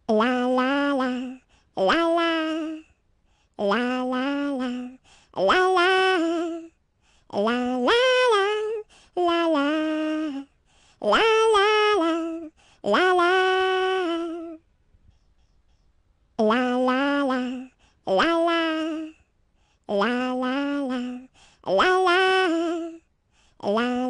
La la la, la la, la la la, la la, la la la, la la, la la la, la la, la la la, la la, la la la, la la, la